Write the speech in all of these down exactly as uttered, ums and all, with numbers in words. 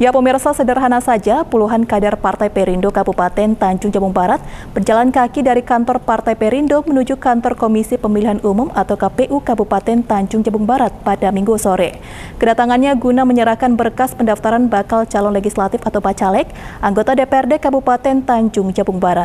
Ya pemirsa, sederhana saja puluhan kader Partai Perindo Kabupaten Tanjung Jabung Barat berjalan kaki dari kantor Partai Perindo menuju kantor Komisi Pemilihan Umum atau K P U Kabupaten Tanjung Jabung Barat pada Minggu sore. Kedatangannya guna menyerahkan berkas pendaftaran bakal calon legislatif atau bacalek anggota D P R D Kabupaten Tanjung Jabung Barat.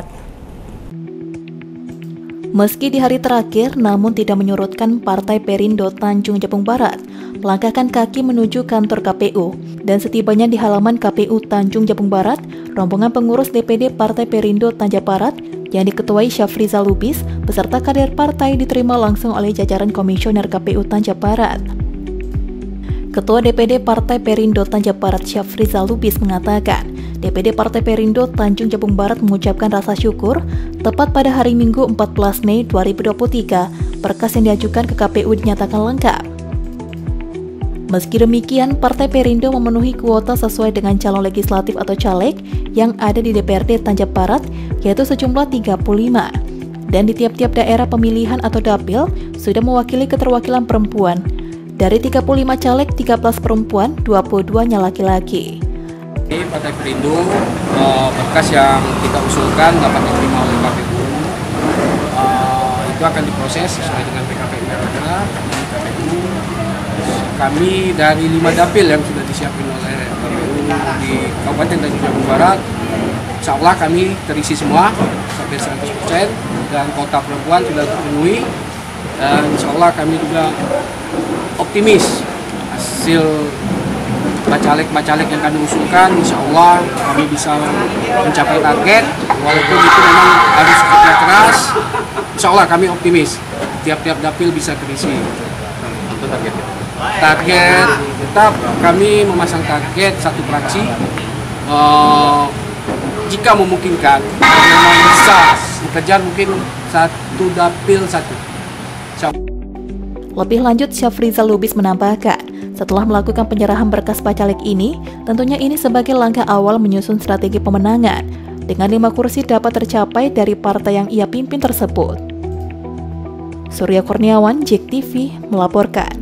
Meski di hari terakhir, namun tidak menyurutkan Partai Perindo Tanjung Jabung Barat melangkahkan kaki menuju kantor K P U. Dan setibanya di halaman K P U Tanjung Jabung Barat, rombongan pengurus D P D Partai Perindo Tanjung Barat yang diketuai Syafrizal Lubis beserta kader partai diterima langsung oleh jajaran Komisioner K P U Tanjung Barat. Ketua D P D Partai Perindo Tanjung Barat Syafrizal Lubis mengatakan, D P D Partai Perindo Tanjung Jabung Barat mengucapkan rasa syukur tepat pada hari Minggu empat belas Mei dua ribu dua puluh tiga, berkas yang diajukan ke K P U dinyatakan lengkap. Meski demikian, Partai Perindo memenuhi kuota sesuai dengan calon legislatif atau caleg yang ada di D P R D Tanjung Barat, yaitu sejumlah tiga puluh lima. Dan di tiap-tiap daerah pemilihan atau dapil sudah mewakili keterwakilan perempuan. Dari tiga puluh lima caleg, tiga belas perempuan, dua puluh dua-nya laki-laki. Partai Perindo, berkas yang kita usulkan dapat diterima oleh K P U. Itu akan diproses sesuai dengan P K P U yang ada di K P U. Kami dari lima dapil yang sudah disiapkan oleh K P U di Kabupaten Tanjung Jabung Barat, insya Allah kami terisi semua sampai seratus persen dan kota perempuan sudah terpenuhi. Dan insya Allah kami juga optimis hasil bacalek-bacalek yang kami usulkan, insya Allah kami bisa mencapai target. Walaupun itu memang harus kerja keras, insya Allah kami optimis tiap-tiap dapil bisa terisi. Untuk targetnya? Target tetap kami memasang target satu fraksi. Uh, jika memungkinkan, memang bisa dikejar mungkin satu dapil satu. Lebih lanjut, Syafrizal Lubis menambahkan, setelah melakukan penyerahan berkas bacalek ini, tentunya ini sebagai langkah awal menyusun strategi pemenangan, dengan lima kursi dapat tercapai dari partai yang ia pimpin tersebut. Surya Kurniawan, J E K T V, melaporkan.